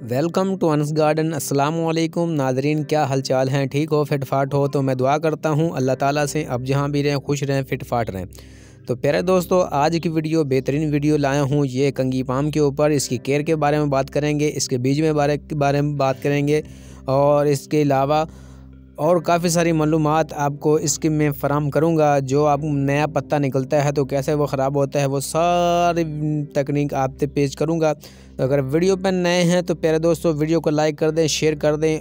Welcome to Anas garden. अस्सलाम वालेकुम नाजरीन, क्या हालचाल हैं? ठीक हो, फिट फाट हो? तो मैं दुआ करता हूँ अल्लाह ताला से अब जहाँ भी रहें खुश रहें, फिट फाट रहें। तो प्यारे दोस्तों, आज की वीडियो बेहतरीन वीडियो लाया हूँ। ये कंगी पाम के ऊपर इसकी केयर के बारे में बात करेंगे, इसके बीज में बारे में बात करेंगे और इसके अलावा और काफ़ी सारी मालूमात आपको इसकी मैं फ़राहम करूँगा। जो आप नया पत्ता निकलता है तो कैसे वो ख़राब होता है, वो सारी तकनीक आप पे पेश करूँगा। तो अगर वीडियो पर नए हैं तो प्यारे दोस्तों वीडियो को लाइक कर दें, शेयर कर दें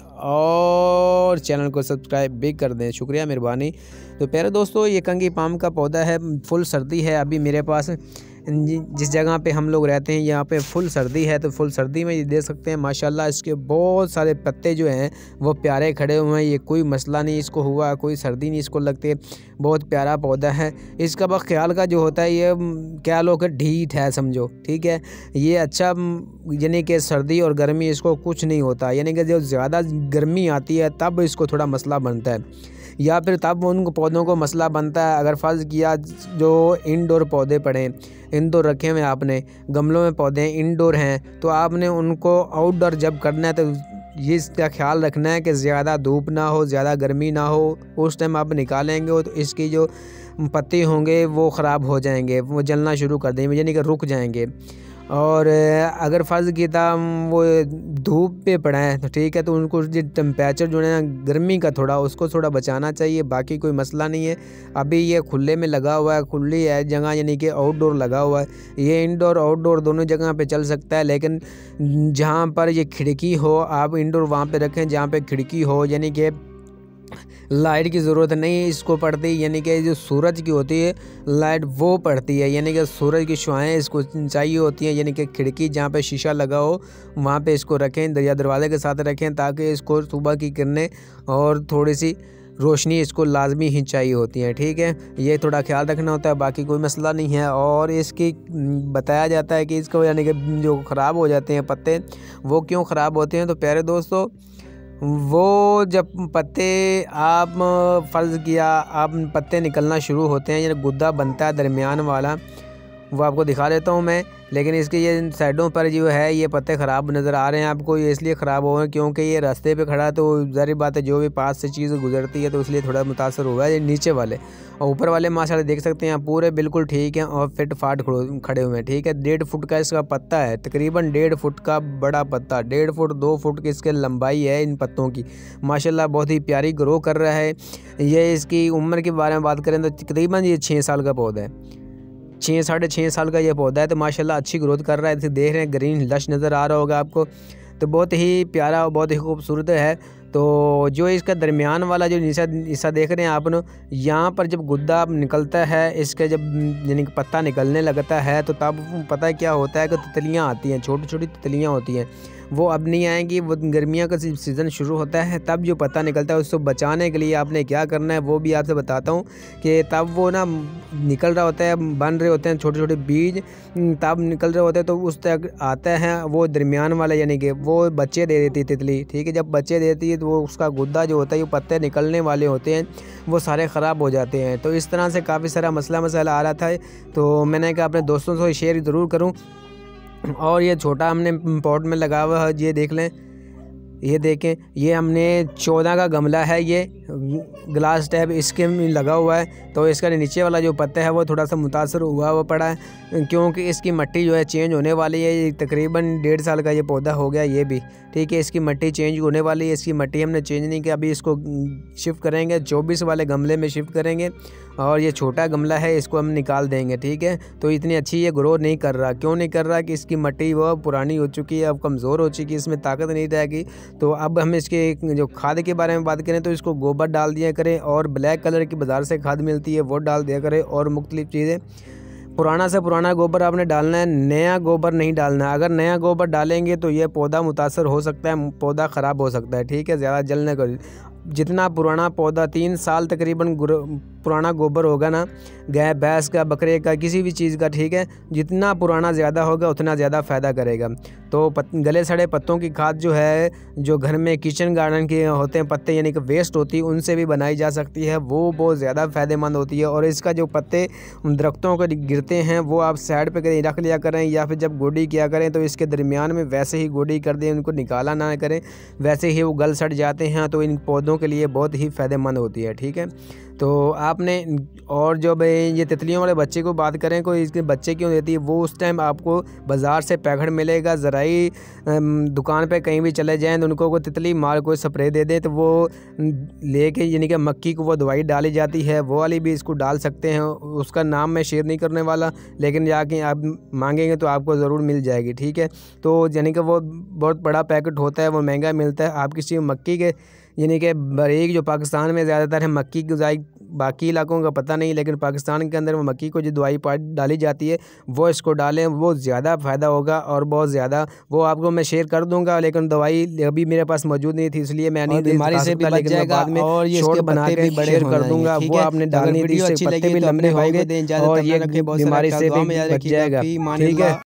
और चैनल को सब्सक्राइब भी कर दें। शुक्रिया, मेहरबानी। तो प्यारे दोस्तों, ये कंगी पाम का पौधा है। फुल सर्दी है अभी मेरे पास। जिस जगह पे हम लोग रहते हैं यहाँ पे फुल सर्दी है, तो फुल सर्दी में ये देख सकते हैं माशाल्लाह इसके बहुत सारे पत्ते जो हैं वो प्यारे खड़े हुए हैं। ये कोई मसला नहीं इसको हुआ, कोई सर्दी नहीं इसको लगती। बहुत प्यारा पौधा है। इसका बस ख्याल का जो होता है, ये क्या लोग ढीठ है समझो, ठीक है। ये अच्छा यानी कि सर्दी और गर्मी इसको कुछ नहीं होता, यानी कि जब ज़्यादा गर्मी आती है तब इसको थोड़ा मसला बनता है, या फिर तब उन पौधों को मसला बनता है। अगर फ़र्ज़ किया जो इंडोर पौधे पड़े, इंडोर रखे हुए आपने, गमलों में पौधे इंडोर हैं, तो आपने उनको आउटडोर जब करना है तो ये इसका ख्याल रखना है कि ज़्यादा धूप ना हो, ज़्यादा गर्मी ना हो। उस टाइम आप निकालेंगे तो इसकी जो पत्ते होंगे वो ख़राब हो जाएंगे, वो जलना शुरू कर देंगे, यानी कि रुक जाएंगे। और अगर फ़र्ज़ किया वो धूप पे पड़ा है तो ठीक है, तो उनको जो टेम्परेचर जो है ना गर्मी का उसको थोड़ा बचाना चाहिए, बाकी कोई मसला नहीं है। अभी ये खुले में लगा हुआ है, खुली है जगह, यानी कि आउटडोर लगा हुआ है। ये इंडोर आउटडोर दोनों जगह पे चल सकता है, लेकिन जहाँ पर ये खिड़की हो आप इंडोर वहाँ पे रखें जहाँ पे खिड़की हो, यानी कि लाइट की ज़रूरत नहीं इसको पड़ती, यानी कि जो सूरज की होती है लाइट वो पड़ती है, यानी कि सूरज की शुआएँ इसको चाहिए होती हैं। यानी कि खिड़की जहाँ पे शीशा लगा हो वहाँ पे इसको रखें या दरवाजे के साथ रखें, ताकि इसको सुबह की किरणें और थोड़ी सी रोशनी इसको लाजमी ही चाहिए होती है, ठीक है। ये थोड़ा ख्याल रखना होता है, बाकी कोई मसला नहीं है। और इसकी बताया जाता है कि इसको यानी कि जो ख़राब हो जाते हैं पत्ते, वो क्यों ख़राब होते हैं? तो प्यारे दोस्तों, वो जब पत्ते आप फ़र्ज़ किया आप पत्ते निकलना शुरू होते हैं, यानी गुद्दा बनता है दरमियान वाला, वो आपको दिखा देता हूँ मैं। लेकिन इसके ये साइडों पर जो है ये पत्ते ख़राब नज़र आ रहे हैं आपको। ये इसलिए ख़राब हो गए क्योंकि ये रास्ते पे खड़ा है, तो ज़ाहिर बात है जो भी पास से चीज़ गुजरती है तो इसलिए थोड़ा मुतासर हुआ है। ये नीचे वाले और ऊपर वाले माशाल्लाह देख सकते हैं पूरे बिल्कुल ठीक हैं और फिट फाट खड़े हुए हैं, ठीक है। 1.5 फुट का इसका पत्ता है, तकरीबन 1.5 फुट का बड़ा पत्ता, 1.5 फुट 2 फुट की इसकी लंबाई है इन पत्तों की। माशाल्लाह बहुत ही प्यारी ग्रो कर रहा है। ये इसकी उम्र के बारे में बात करें तो तकरीबन ये 6 साल का पौधा है, 6 साढ़े 6 साल का ये पौधा है। तो माशाल्लाह अच्छी ग्रोथ कर रहा है। इसे देख रहे हैं ग्रीन लश नज़र आ रहा होगा आपको, तो बहुत ही प्यारा और बहुत ही खूबसूरत है। तो जो इसका दरमियान वाला जो हिस्सा देख रहे हैं आप ना, यहाँ पर जब गुद्दा निकलता है इसका, जब यानी कि पत्ता निकलने लगता है तो तब पता है क्या होता है कि तितलियाँ आती हैं, छोटी छोटी तितलियाँ होती हैं। वो अब नहीं आएंगी, वो गर्मियों का सीज़न शुरू होता है तब जो पत्ता निकलता है। उसको बचाने के लिए आपने क्या करना है वो भी आपसे बताता हूँ कि तब वो ना निकल रहा होता है, बन रहे होते हैं छोटे छोटे बीज, तब निकल रहे होते हैं तो उस तक आता है वो दरमियान वाला, यानी कि वो बच्चे दे देती है तितली, ठीक है। जब बच्चे देती है तो वो उसका गुद्दा जो होता है, वो पत्ते निकलने वाले होते हैं, वो सारे ख़राब हो जाते हैं। तो इस तरह से काफ़ी सारा मसला आ रहा था, तो मैंने कहा अपने दोस्तों से शेयर ज़रूर करूँ। और ये छोटा हमने पॉट में लगा हुआ है, ये देख लें, ये देखें, ये हमने 14 का गमला है, ये ग्लास टैब इसके में लगा हुआ है। तो इसका नीचे वाला जो पत्ता है वो थोड़ा सा मुतासर हुआ पड़ा है, क्योंकि इसकी मिट्टी जो है चेंज होने वाली है। ये तकरीबन 1.5 साल का ये पौधा हो गया ये भी, ठीक है। इसकी मिट्टी चेंज होने वाली है, इसकी मिट्टी हमने चेंज नहीं की, अभी इसको शिफ्ट करेंगे 24 वाले गमले में शिफ्ट करेंगे। और ये छोटा गमला है इसको हम निकाल देंगे, ठीक है। तो इतनी अच्छी ये ग्रो नहीं कर रहा, क्यों नहीं कर रहा कि इसकी मिट्टी वो पुरानी हो चुकी है, अब कमज़ोर हो चुकी है, इसमें ताकत नहीं रहेगी। तो अब हम इसके जो खाद के बारे में बात करें तो इसको गोबर डाल दिया करें, और ब्लैक कलर की बाज़ार से खाद मिलती है वो डाल दिया करें, और मुख्तलिफ़ चीज़ें। पुराना से पुराना गोबर आपने डालना है, नया गोबर नहीं डालना है। अगर नया गोबर डालेंगे तो ये पौधा मुतासर हो सकता है, पौधा ख़राब हो सकता है, ठीक है, ज़्यादा जलने का। जितना पुराना पौधा 3 साल तकरीबन पुराना गोबर होगा ना, गाय भैंस का, बकरे का, किसी भी चीज़ का, ठीक है, जितना पुराना ज़्यादा होगा उतना ज़्यादा फ़ायदा करेगा। तो गले सड़े पत्तों की खाद जो है, जो घर में किचन गार्डन के होते हैं पत्ते, यानी कि वेस्ट होती है, उनसे भी बनाई जा सकती है। वो बहुत ज़्यादा फ़ायदेमंद होती है। और इसका जो पत्ते दरख्तों को गिरते हैं वो आप साइड पे कहीं रख लिया करें, या फिर जब गोडी किया करें तो इसके दरमियान में वैसे ही गोडी कर दें, उनको निकाला ना करें, वैसे ही वो गल सड़ जाते हैं। तो इन पौधों के लिए बहुत ही फ़ायदेमंद होती है, ठीक है। तो आपने, और जो ये तितलियों वाले बच्चे को बात करें, कोई इसके बच्चे क्यों देती है, वो उस टाइम आपको बाज़ार से पैकेट मिलेगा, ज़राई दुकान पे कहीं भी चले जाएं तो उनको कोई तितली मार कोई स्प्रे दे दें तो वो लेके, यानी कि मक्की को वो दवाई डाली जाती है, वो वाली भी इसको डाल सकते हैं। उसका नाम मैं शेयर नहीं करने वाला, लेकिन जाके आप मांगेंगे तो आपको ज़रूर मिल जाएगी, ठीक है। तो यानी कि वो बहुत बड़ा पैकेट होता है, वो महंगा मिलता है। आप किसी मक्की के, यानी कि बारीक, जो पाकिस्तान में ज़्यादातर है मक्की की दवाई, बाकी इलाकों का पता नहीं, लेकिन पाकिस्तान के अंदर वो मक्की को जो दवाई डाली जाती है वो इसको डालें, वो ज़्यादा फ़ायदा होगा और बहुत ज़्यादा। वो आपको मैं शेयर कर दूंगा, लेकिन दवाई अभी मेरे पास मौजूद नहीं थी, इसलिए मैं नहीं बीमारी से भी बच जाएगा। बाद में और ये शॉर्ट बना के शेयर कर दूंगा। वो आपने डालनी थी, इससे पत्ते भी लंबे होंगे और ये बीमारी से भी बच जाएगा, ठीक है।